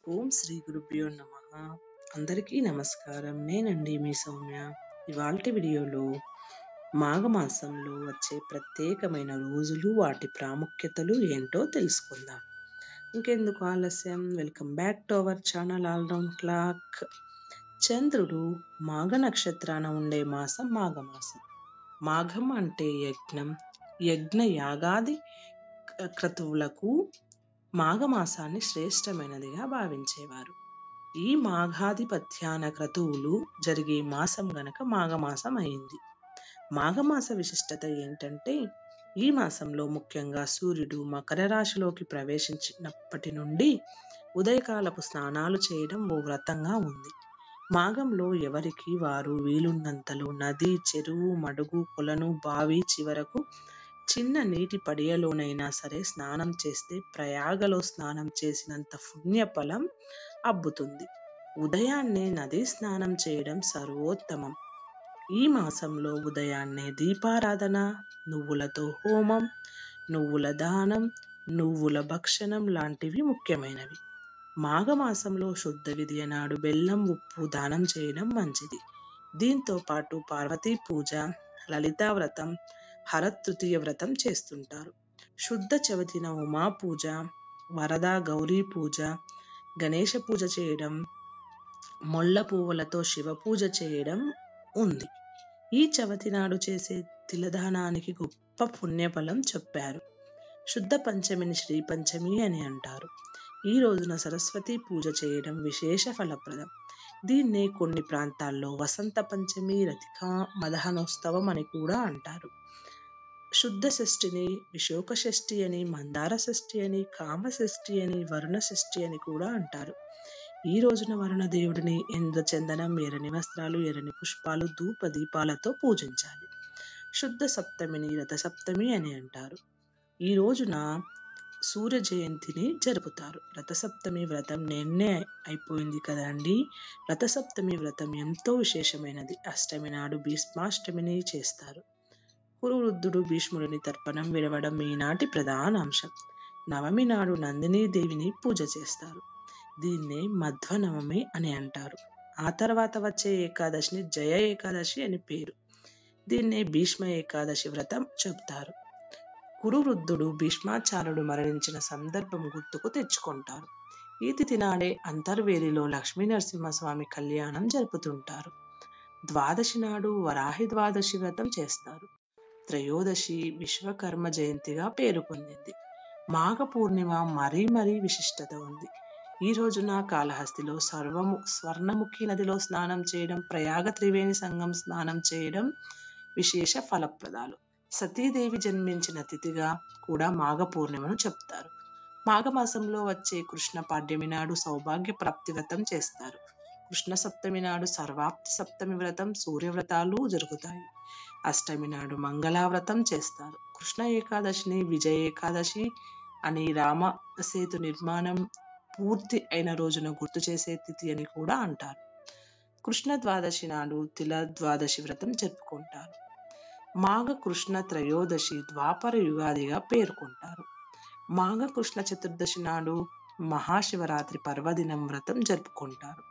ఓం శ్రీ గురుభ్యో నమః. అందరికీ నమస్కారం. నేనండి మీ సౌమ్య. ఇవాల్టి వీడియోలో మాఘమాసంలో వచ్చే ప్రత్యేకమైన రోజులు, వాటి ప్రాముఖ్యతలు ఏంటో తెలుసుకుందాం. ఇంకెందుకు ఆలస్యం, welcome back to our channel all round clock. చంద్రుడు మాఘ నక్షత్రాన ఉండే మాసం మాఘమాసం. మాఘం అంటే యజ్ఞం, యజ్ఞ యాగాది క్రతువులకు మాఘమాసాన్ని శ్రేష్టమైనదిగా భావించేవారు. ఈ మాఘాధిపత్యాన క్రతువులు జరిగే మాసం గనక మాఘమాసం అయింది. మాఘమాస విశిష్టత ఏంటంటే, ఈ మాసంలో ముఖ్యంగా సూర్యుడు మకర రాశిలోకి ప్రవేశించినప్పటి నుండి ఉదయకాలపు స్నానాలు చేయడం ఓ వ్రతంగా ఉంది. మాఘంలో ఎవరికి వారు వీలున్నంతలో నది, చెరువు, మడుగు, కొలను, బావి చివరకు చిన్న నీటి పడియలోనైనా సరే స్నానం చేస్తే ప్రయాగలో స్నానం చేసినంత పుణ్యఫలం అబ్బుతుంది. ఉదయాన్నే నదీ స్నానం చేయడం సర్వోత్తమం. ఈ మాసంలో ఉదయాన్నే దీపారాధన, నువ్వులతో హోమం, నువ్వుల దానం, నువ్వుల భక్షణం లాంటివి ముఖ్యమైనవి. మాఘమాసంలో శుద్ధ విదియ నాడు బెల్లం, ఉప్పు దానం చేయడం మంచిది. దీంతో పాటు పార్వతీ పూజ, లలితా వ్రతం, హరతృతీయ వ్రతం చేస్తుంటారు. శుద్ధ చవితిన ఉమా పూజ, వరద గౌరీ పూజ, గణేష పూజ చేయడం, మొల్ల పువ్వులతో శివ పూజ చేయడం ఉంది. ఈ చవితి నాడు చేసే తిలదానానికి గొప్ప పుణ్యఫలం చెప్పారు. శుద్ధ పంచమిని శ్రీ పంచమి అని అంటారు. ఈ రోజున సరస్వతి పూజ చేయడం విశేష ఫలప్రదం. దీన్నే కొన్ని ప్రాంతాల్లో వసంత పంచమి, రతికా మదహనోత్సవం అని కూడా అంటారు. శుద్ధ షష్ఠిని విశోక షష్ఠి అని, మందార షష్ఠి అని, కామ షష్ఠి అని, వరుణ షష్ఠి అని కూడా అంటారు. ఈ రోజున వరుణ దేవుడిని చందనం, ఎర్రని వస్త్రాలు, ఎర్రని పుష్పాలు, ధూప దీపాలతో పూజించాలి. శుద్ధ సప్తమిని రథ సప్తమి అని అంటారు. ఈ రోజున సూర్య జయంతిని జరుపుతారు. రథసప్తమి వ్రతం నిన్నే అయిపోయింది కదండి. రథసప్తమి వ్రతం ఎంతో విశేషమైనది. అష్టమి నాడు భీష్మాష్టమిని చేస్తారు. కురువృద్ధుడు భీష్ముడిని తర్పణం విడవడం ఈనాటి ప్రధాన అంశం. నవమి నాడు నందినీ దేవిని పూజ చేస్తారు. దీన్నే మధ్వనవమి అని అంటారు. ఆ తర్వాత వచ్చే ఏకాదశిని జయ ఏకాదశి అని పేరు. దీన్నే భీష్మ ఏకాదశి వ్రతం చెబుతారు. కురువృద్ధుడు భీష్మాచార్యుడు మరణించిన సందర్భం గుర్తుకు తెచ్చుకుంటారు. ఈ తిథి నాడే అంతర్వేదిలో లక్ష్మీ నరసింహస్వామి కళ్యాణం జరుపుతుంటారు. ద్వాదశి నాడు వరాహి ద్వాదశి వ్రతం చేస్తారు. త్రయోదశి విశ్వకర్మ జయంతిగా పేరు పొందింది. మాఘ పూర్ణిమ మరీ విశిష్టత ఉంది. ఈ రోజున కాళహస్తిలో స్వర్ణముఖి నదిలో స్నానం చేయడం, ప్రయాగ త్రివేణి సంగం స్నానం చేయడం విశేష ఫలప్రదాలు. సతీదేవి జన్మించిన తిథిగా కూడా మాఘ పూర్ణిమను చెప్తారు. మాఘమాసంలో వచ్చే కృష్ణ పాడ్యమి నాడు సౌభాగ్య ప్రాప్తి వ్రతం చేస్తారు. కృష్ణ సప్తమి నాడు సర్వాప్తి సప్తమి వ్రతం, సూర్యవ్రతాలు జరుగుతాయి. అష్టమి నాడు మంగళావ్రతం చేస్తారు. కృష్ణ ఏకాదశిని విజయ ఏకాదశి అని, రామ సేతు నిర్మాణం పూర్తి అయిన రోజున గుర్తు చేసే తిథి అని కూడా అంటారు. కృష్ణ ద్వాదశి నాడు తిల ద్వాదశి వ్రతం జరుపుకుంటారు. మాఘ కృష్ణ త్రయోదశి ద్వాపర యుగాదిగా పేర్కొంటారు. మాఘ కృష్ణ చతుర్దశి నాడు మహాశివరాత్రి పర్వదినం వ్రతం జరుపుకుంటారు.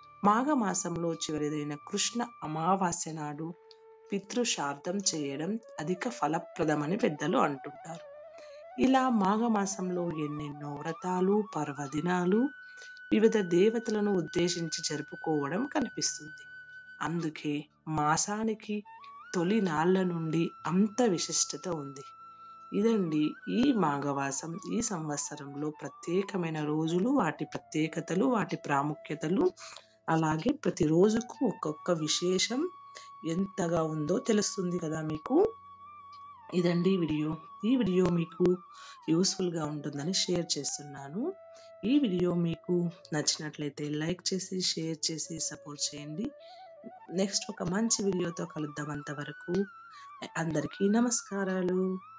మాఘమాసంలో చివరిదైన కృష్ణ అమావాస్య నాడు పితృశార్థం చేయడం అధిక ఫలప్రదమని పెద్దలు అంటుంటారు. ఇలా మాఘమాసంలో ఎన్నెన్నో వ్రతాలు, పర్వదినాలు, వివిధ దేవతలను ఉద్దేశించి జరుపుకోవడం కనిపిస్తుంది. అందుకే మాసానికి తొలి నాళ్ల నుండి అంత విశిష్టత ఉంది. ఇదండి ఈ మాఘమాసం. ఈ సంవత్సరంలో ప్రత్యేకమైన రోజులు, వాటి ప్రత్యేకతలు, వాటి ప్రాముఖ్యతలు, అలాగే ప్రతి రోజుకు ఒక్కొక్క విశేషం ఎంతగా ఉందో తెలుస్తుంది కదా మీకు. ఇదండి వీడియో. ఈ వీడియో మీకు యూస్ఫుల్గా ఉంటుందని షేర్ చేస్తున్నాను. ఈ వీడియో మీకు నచ్చినట్లయితే లైక్ చేసి, షేర్ చేసి సపోర్ట్ చేయండి. నెక్స్ట్ ఒక మంచి వీడియోతో కలుద్దాం. అంతవరకు అందరికీ నమస్కారాలు.